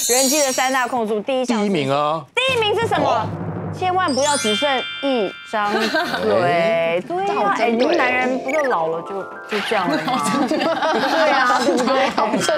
人妻的3大控诉，第一名啊， 第1名是什么？千万不要只剩一张嘴。对呀，哎，你们男人不就老了就这样了吗？对啊，对不对？好正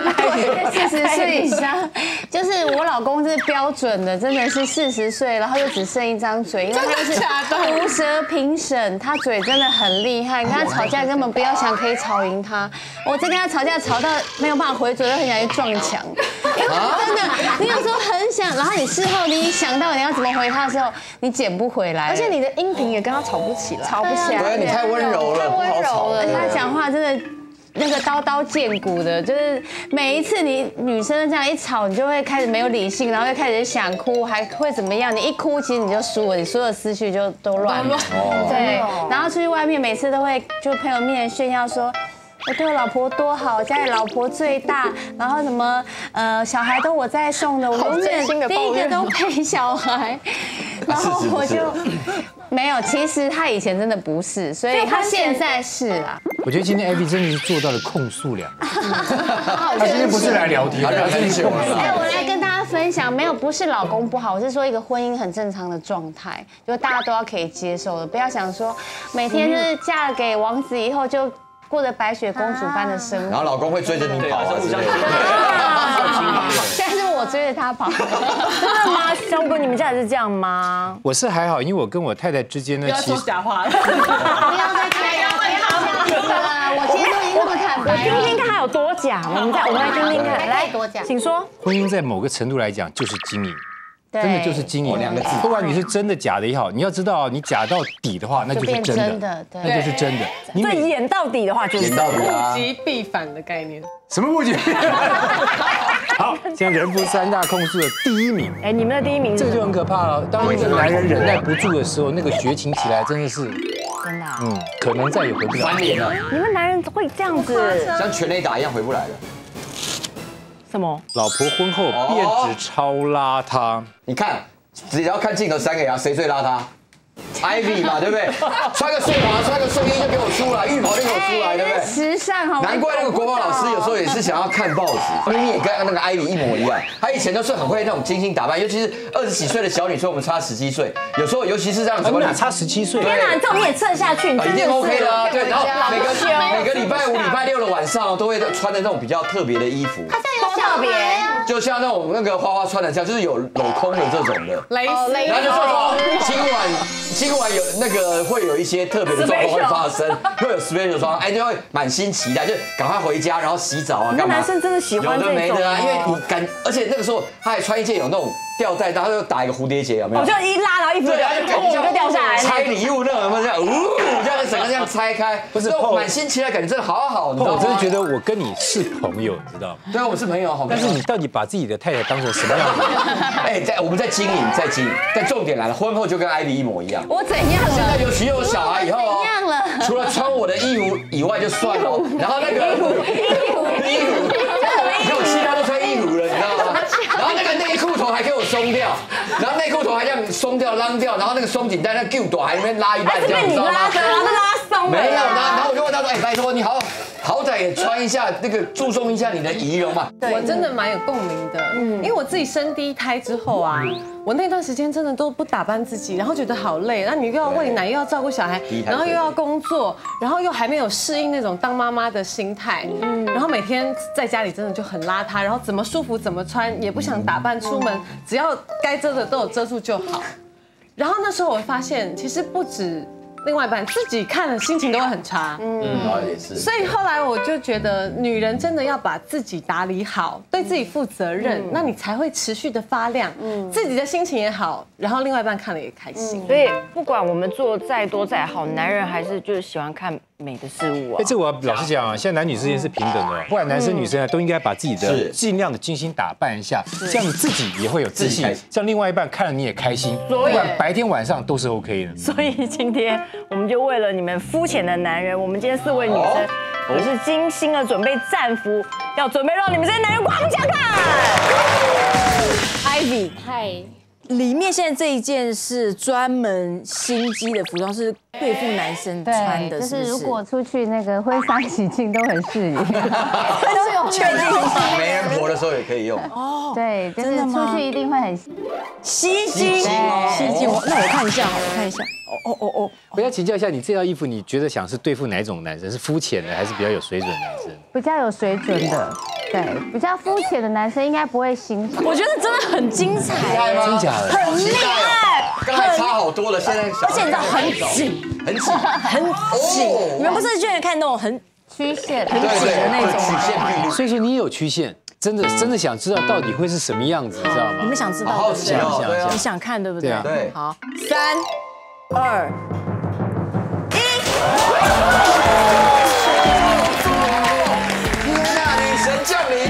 40岁以上，就是我老公是标准的，真的是40岁，然后又只剩一张嘴，因为他是毒舌评审，他嘴真的很厉害。你跟他吵架根本不要想可以吵赢他，我在跟他吵架吵到没有办法回嘴，都很想去撞墙。因为真的，你有时候很想，然后你事后你想到你要怎么回他的时候，你捡不回来， 而且你的音频也跟他吵不起来，吵不起来。 对，你太温柔了，不好吵。 而且他讲话真的。那个刀刀见骨的，就是每一次你女生这样一吵，你就会开始没有理性，然后又开始想哭，还会怎么样？你一哭，其实你就输了，你所有思绪就都乱了。对，然后出去外面，每次都会就朋友面前炫耀说。我对我老婆多好，家里老婆最大，然后什么小孩都我在送的，我永远第一个都陪小孩，然后我就没有。其实他以前真的不是，所以他现在是啊。 我觉得今天 Abby 真的是做到了控诉2，他今天不是来聊天，他是去控诉。 我来跟大家分享，没有不是老公不好，我是说一个婚姻很正常的状态，就大家都要可以接受的，不要想说每天就是嫁给王子以后就。过着白雪公主般的生活， 然后老公会追着你跑啊之类的。 现在是我追着他跑，真的吗？小哥，你们家也是这样吗？ 我是还好，因为我跟我太太之间呢， 其实假话了， 不要再讲了，我今天都已经那么坦白了。 听听看还有多假，我们来听听看，来多假， 请说。 婚姻在某个程度来讲就是经营。真的就是经营2个字，不管你是真的假的也好，你要知道，你假到底的话，那就是真的，那就是真的。 你演到底的话，就是演到底啊， 物极必反的概念。 什么物极？好，现在人夫3大控诉的第1名。 哎，你们的第1名， 这个就很可怕了。当一个男人忍耐不住的时候，那个绝情起来真的是真的， 可能再也回不了。 翻脸了。 你们男人会这样子， 像全垒打一样回不来了。 什么？ 老婆婚后变质超邋遢。 你看，只要看镜头3个人，谁最邋遢 ？Ivy 嘛，对不对？穿个睡袍，穿个睡衣就给我出来，浴袍就给我出来，对不对？ 时尚好。 难怪那个国宝老师有时候也是想要看报纸，明明也跟那个 Ivy 一模一样。她以前都是很会那种精心打扮，尤其是20几岁的小女生，我们差17岁，有时候尤其是这样子， 我们俩差17岁。 天哪，这种你也测下去，你一定 OK 的啊。对，然后每个礼拜5、礼拜6的晚上都会穿的那种比较特别的衣服。 它这样有特别， 就像那种那个花花穿的这样，就是有镂空的这种的。 蕾丝， 然后就说今晚有那个会有一些特别的状况会发生，会有 special 状况，哎，就会满心期待，就赶快回家，然后洗澡啊，干嘛？ 男生真的喜欢有的没的啊，因为你而且那个时候他还穿一件有那种吊带，然后又打一个蝴蝶结，有没有？ 我就一拉，然后衣服就掉下来， 拆礼物那种有没有这样？这样整个这样拆开，不是满心期待，感觉真的好好，你知道吗？ 我真的觉得我跟你是朋友，你知道吗？ 对啊，我们是朋友，好。 但是你到底把自己的太太当成什么样子？ 哎，我们在经营，但重点来了，婚后就跟Ivy一模一样。 我怎样了？ 现在尤其有小孩以后哦， 怎样了？ 除了穿我的衣服以外就算了，然后那个衣服，你看我其他都穿衣服了，你知道吗？然后那个内裤头还给我松掉，然后内裤头还这样松掉、拉掉，然后那个松紧带那旧短还那边拉一半，这样你知道吗？ 拉松。 没有，然后我就问他说：“哎，拜托你好歹也穿一下那个，注重一下你的仪容嘛。” 我真的蛮有共鸣的，因为我自己生第1胎之后啊，我那段时间真的都不打扮自己，然后觉得好累，那你又要喂奶，又要照顾小孩，然后又要工作，然后又还没有适应那种当妈妈的心态，然后每天在家里真的就很邋遢，然后怎么舒服怎么穿，也不想打扮出门，只要该遮的都有遮住就好。然后那时候我发现，其实不止另外一半自己看了心情都会很差， 也是。 所以后来我就觉得，女人真的要把自己打理好，对自己负责任，那你才会持续的发亮，自己的心情也好，然后另外一半看了也开心。 所以不管我们做再多再好，男人还是就是喜欢看美的事物啊。 哎，这我老实讲啊，现在男女之间是平等的，不管男生女生啊，都应该把自己的尽量的精心打扮一下，这样你自己也会有自信，这样另外一半看了你也开心，不管白天晚上都是 OK 的。 所以今天我们就为了你们肤浅的男人，我们今天4位女生也是精心的准备战服，要准备让你们这些男人光想看。Ivy， 嗨。 里面现在这一件是专门心机的服装，是贵妇男生穿的， 就是如果出去那个婚丧喜庆都很适宜。 确定媒人婆的的时候也可以用。 对，就是出去一定会很吸睛，吸睛。那我看一下，我看一下。哦。 我要请教一下，你这套衣服，你觉得想是对付哪种男生？是肤浅的，还是比较有水准的男生？ 比较有水准的，对，比较肤浅的男生应该不会欣赏。 我觉得真的很精彩， 真假的？ 很厉害， 刚才差好多了，现在而且你知道很紧，很紧。你们不是居然看那种很曲线， 很紧的那种曲线吗？ 毕露。 所以说你也有曲线，真的想知道到底会是什么样子，你知道吗？ 你们想知道？ 好奇哦，对啊你想看对不对？ 对。 好，3、2、1。 天哪，女神降临！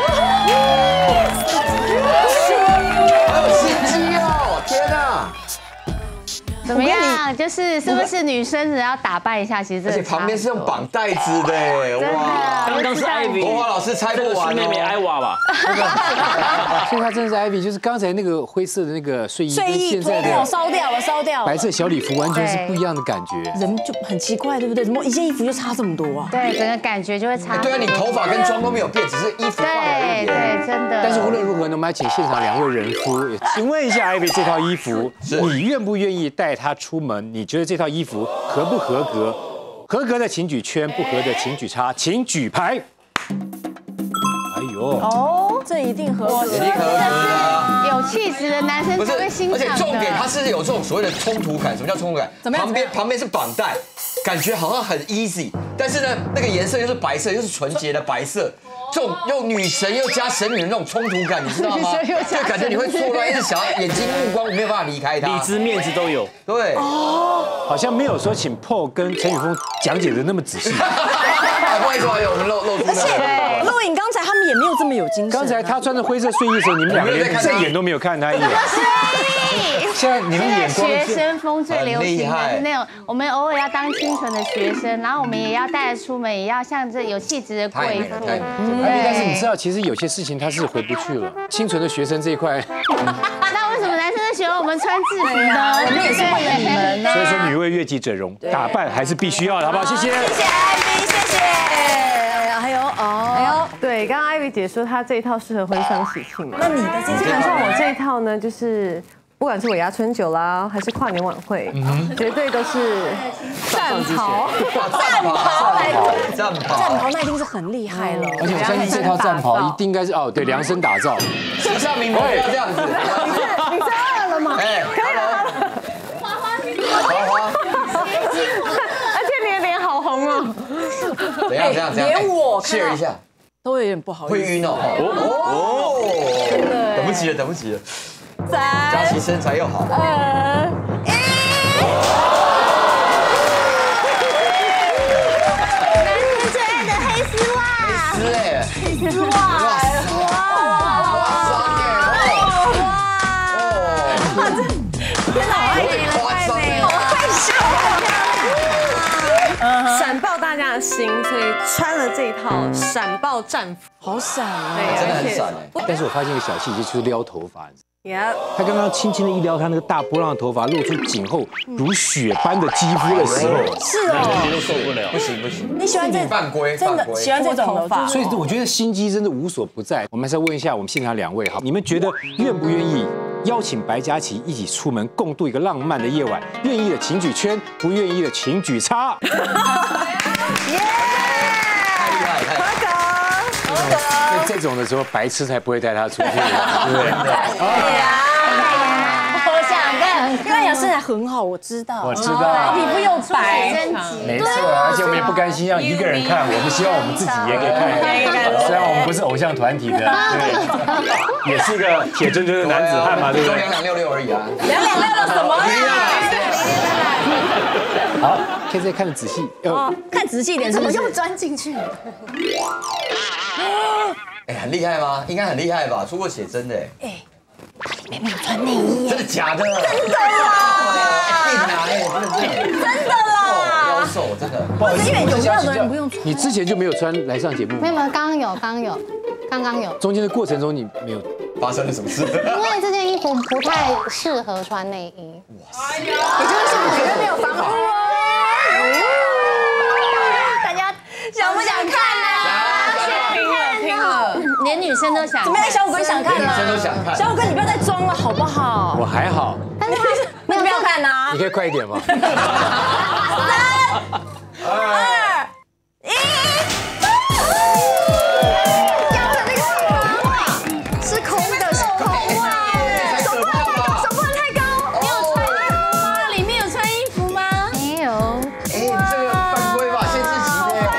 还有心机哦！天哪！ 怎么样？是不是女生只要打扮一下，其实而且旁边是用绑带子的， 哇！ 刚刚是 Ivy， 国华老师猜不完妹妹艾娃吧？ 所以她真的是 Ivy， 就是刚才那个灰色的那个睡衣，跟现在脱掉， 的烧掉了。 白色小礼服完全是不一样的感觉。 人就很奇怪，对不对？怎么一件衣服就差这么多啊？ 对，整个感觉就会差。 对啊，你头发跟妆都没有变，只是衣服换了而已。 对，真的。 但是无论如何呢，我们要请现场2位人夫，请问一下 Ivy 这套衣服，你愿不愿意带她出门？你觉得这套衣服合不合格？合格的请举圈，不合的请举叉，请举牌。哎呦， 这一定合格， 一定合格啊！ 有气质的男生不是， 才会欣赏的。 而且重点它是有这种所谓的冲突感。什么叫冲突感？ 怎么样？ 旁边是绑带，感觉好像很 easy， 但是呢，那个颜色又是白色，又是纯洁的白色。这种又女神又加神女的那种衝突感，你知道吗？就感觉你会错乱，一直想要眼睛目光没有办法离开它， 里子面子都有。 对， 好像没有说请 Paul 跟陈宇峰讲解的那么仔细。 不好意思，我们露出而且录影刚才他们也没有这么有精神。 刚才他穿着灰色睡衣的时候，你们2个连正眼都没有看他一眼。现在你们眼光学生风最流行的是那种，我们偶尔要当清纯的学生，然后我们也要带着出门，也要像这有气质的贵妇。 但是你知道，其实有些事情他是回不去了。清纯的学生这一块， 那为什么男生都喜欢我们穿制服呢？ 我们也是为了你们呢。 所以说女为悦己者容，打扮还是必须要的，好不好？谢谢。 谢谢 Ivy， 谢谢。 对，刚刚 Ivy 姐说她这一套适合婚丧喜庆嘛， 那你的这基本上我这一套呢，就是不管是尾牙春酒啦，还是跨年晚会，绝对都是战袍。 战袍那一定是很厉害了。 而且我相信这套战袍一定应该是对量身打造。 时尚名模不要这样子。 你这样了吗？ 哎，可以了。花， 而且你的脸好红哦。 怎样？ 连我 share一下。 都有点不好意思， 会晕哦。等不及了。佳琪身材又好。 男生最爱的黑丝袜。 黑丝哇！ 闪爆大家的心，所以穿了这一套闪爆战服， 好闪啊！ 对， 真的很闪哎。 但是我发现一个小细节，就是撩头发。 也他刚刚轻轻的一撩，他那个大波浪的头发露出颈后如雪般的肌肤的时候， 是哦， 都受不了。 不行， 你喜欢这犯规， 真的喜欢这种头发， 所以我觉得心机真的无所不在。我们还是要问一下我们现场2位，好，你们觉得愿不愿意邀请白嘉琪一起出门共度一个浪漫的夜晚？愿意的请举圈，不愿意的请举叉。 太厉害！ 这种的时候，白痴才不会带他出去，对不对？ 对呀，我想看，因为你的身材很好，我知道， 我知道， 皮肤又白， 没错，而且我们也不甘心让一个人看，我们希望我们自己也可以看。虽然我们不是偶像团体的，对，也是一个铁铮铮的男子汉嘛，对不对 ？266而已啊。 266什么呀？ 好，可以再看得仔细， 看仔细一点， 怎么又钻进去？ 哎，很厉害吗？应该很厉害吧？出过写真的哎。 它里面没有穿内衣， 真的假的？真的啦！真的啦！ 妖兽真的。 不好意思，因为有的人不用穿。 你之前就没有穿来上节目？ 没有，刚刚有。 中间的过程中你没有发生了什么事？ 因为这件衣服不太适合穿内衣。哇塞！也就是说，绝对没有防护哦。大家想不想看呢？ 拼了！ 连女生都想看。 怎么样？小五哥想看吗？ 女生都想看。 小五哥，你不要再装了，好不好？ 我还好， 但是那你不要看呐。 你可以快一点吗？ 3、2、1，要的那个是空的，是空的，手不能太高。 你有穿衣服吗？里面有穿衣服吗？ 没有。 哎，这个犯规吧，限制级的。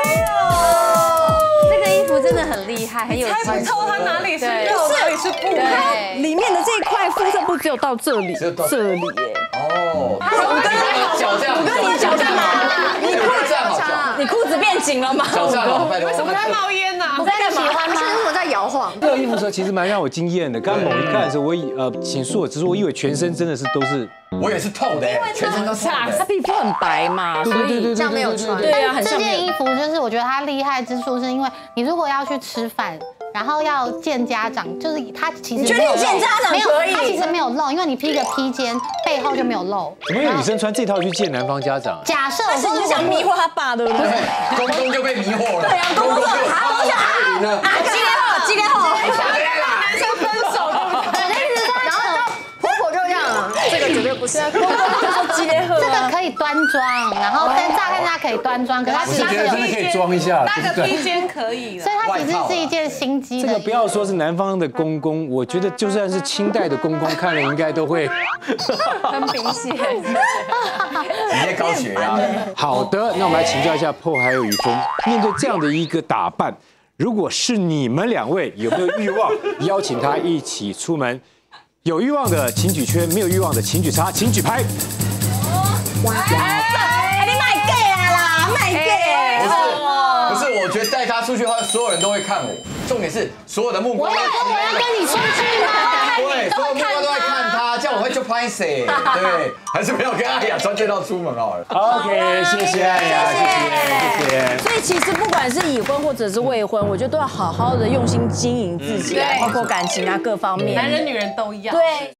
这个衣服真的很厉害，很有猜不透它哪里是对肉，哪里是布。 对， 里面的这一块肤色布只有到这里， 只有到这里耶。 哦，我跟你脚这样， 我跟你脚干嘛？ 你裤子这样好脚， 你裤子变紧了吗？ 脚这样好，拜托。 为什么在冒烟呢？ 在干嘛？ 吗？ 我在摇晃。 这个衣服的时候其实蛮让我惊艳的。刚刚猛一看的时候，我请恕我直说，我以为全身真的是都是。 我也是透的，全身都透的。 他皮肤很白嘛，所以这样没有穿。对啊，很这像没有。 件衣服就是我觉得它厉害之处，是因为你如果要去吃饭，然后要见家长，就是它其实你确定见家长没有可以？ 它其实没有露，因为你披个披肩，背后就没有露。 怎么有女生穿这套去见男方家长？ 假设但是你就想迷惑他爸，对不对？ 公公就被迷惑了。 对啊，公公说好，我想几点后？ 男生分手对不对？ 然后婆婆就这样，这个绝对不是。公公就说几点后？ 这个可以端庄，然后但乍看它可以端庄，可是它我是觉得真的可以装一下， 搭个对不对？ 披肩可以了所。以它其实是一件心机的。 这个不要说是南方的公公，我觉得就算是清代的公公看了应该都会。 很明显。 直接高血压。 好的，那我们来请教一下 Paul 还有雨峰，面对这样的一个打扮，如果是你们两位，有没有欲望邀请他一起出门？有欲望的请举圈，没有欲望的请举叉，请举牌。 哎，你卖 gay 啦，卖 gay。 不是，我觉得带他出去的话，所有人都会看我。重点是所有的目光都， 我要跟你出去吗？ 对，所有目光都在看他，这样我会就拍谁？对，还是不要跟艾雅穿这套出门好了。 OK， 谢谢艾雅，谢谢。 所以其实不管是已婚或者是未婚，我觉得都要好好的用心经营自己，包括感情啊各方面。 男人女人都一样。 对。